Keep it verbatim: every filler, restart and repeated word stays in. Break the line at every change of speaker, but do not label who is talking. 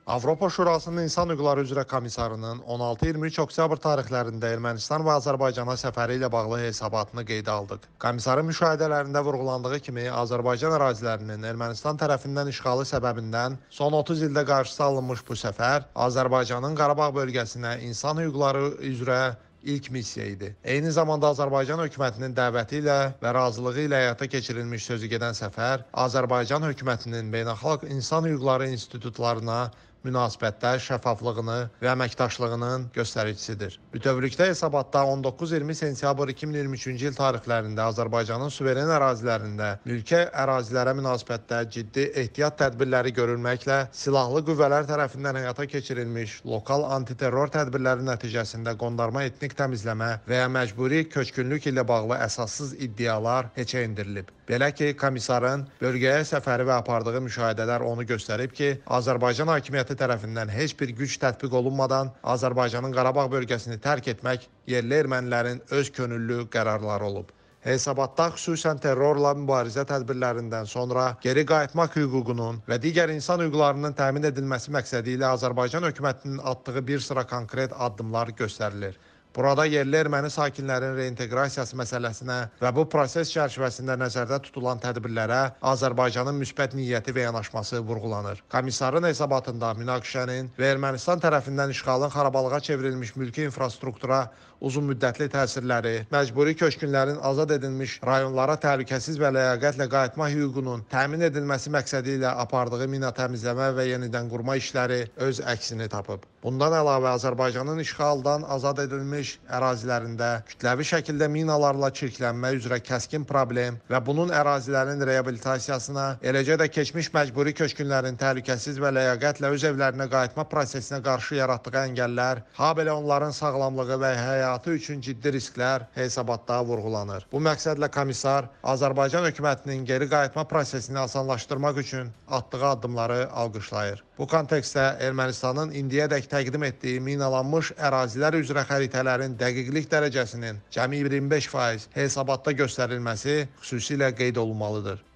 Avropa Şurasının İnsan Hüquqları üzrə Komissarının on altı iyirmi üç oktyabr tarixlərində Ermənistan və Azərbaycana səfəri ilə bağlı hesabatını qeydə aldıq. Komissarın müşahidələrində vurğulandığı kimi, Azərbaycan ərazilərinin Ermənistan tərəfindən işğalı səbəbindən son otuz ildə qarşısı alınmış bu səfər Azərbaycanın Qarabağ bölgəsinə insan hüquqları üzrə ilk missiya idi. Eyni zamanda Azərbaycan hökumətinin dəvəti ilə və razılığı ilə həyata keçirilmiş sözügedən səfər Azərbaycan hökumətinin beynəlxalq insan hüquqları institutlarına münasibətdə şəffaflığını və əməkdaşlığının göstəricisidir. Bütövlükdə hesabatda on doqquz iyirmi sentyabr iki min iyirmi üçüncü il tarixlərində Azərbaycanın suveren ərazilərində mülki ərazilərə münasibətdə ciddi ehtiyat tədbirləri görülməklə silahlı qüvvələr tərəfindən həyata keçirilmiş lokal antiterror tədbirləri nəticəsində qondarma etnik təmizləmə və ya məcburi köçkünlük ilə bağlı əsassız iddialar heçə endirilib. Belə ki, komissarın bölgəyə səfəri və apardığı müşahidələr onu göstərib ki, Azərbaycan hakimiyyəti tərəfindən heç bir güc tətbiq olunmadan Azərbaycanın Qarabağ bölgəsini tərk etmək yerli ermənilərin öz könüllü qərarları olub. Hesabatda xüsusən terrorla mübarizə tədbirlərindən sonra geri qayıtmaq hüququnun və digər insan hüquqlarının təmin edilməsi məqsədi ilə Azərbaycan hökumətinin atdığı bir sıra konkret addımlar göstərilir. Burada yerli erməni sakinlərin reinteqrasiyası məsələsinə və bu proses çərçivəsində nəzərdə tutulan tədbirlərə Azərbaycanın müsbət niyyəti və yanaşması vurğulanır. Komissarın hesabatında münaqişənin və Ermənistan tərəfindən işğalın xarabalığa çevrilmiş mülki infrastruktura uzun müddətli təsirləri, məcburi köçkünlərin azad edilmiş rayonlara təhlükəsiz və ləyaqətlə qayıtma hüququnun təmin edilməsi məqsədi ilə apardığı mina təmizləmə və yenidən qurma işləri öz əksini tapıb. Bundan əlavə Azərbaycanın işğaldan azad edilmiş ərazilərində kütləvi şəkildə minalarla çirklənmə üzrə kəskin problem və bunun ərazilərin reabilitasiyasına, eləcə də keçmiş məcburi köçkünlərin təhlükəsiz və ləyaqətlə öz evlərinə qayıtma prosesinə qarşı yaratdığı əngəllər, habelə onların sağlamlığı və həyatı üçün ciddi risklər hesabatda vurğulanır. Bu məqsədlə komissar Azərbaycan hökumətinin geri qayıtma prosesini asanlaşdırmaq üçün atdığı addımları alqışlayır. Bu kontekstdə Ermənistanın indiyədək təqdim etdiyi minalanmış ərazilər üzrə xəritələrin dəqiqlik dərəcəsinin cəmi iyirmi beş faiz hesabatda göstərilməsi xüsusilə qeyd olunmalıdır.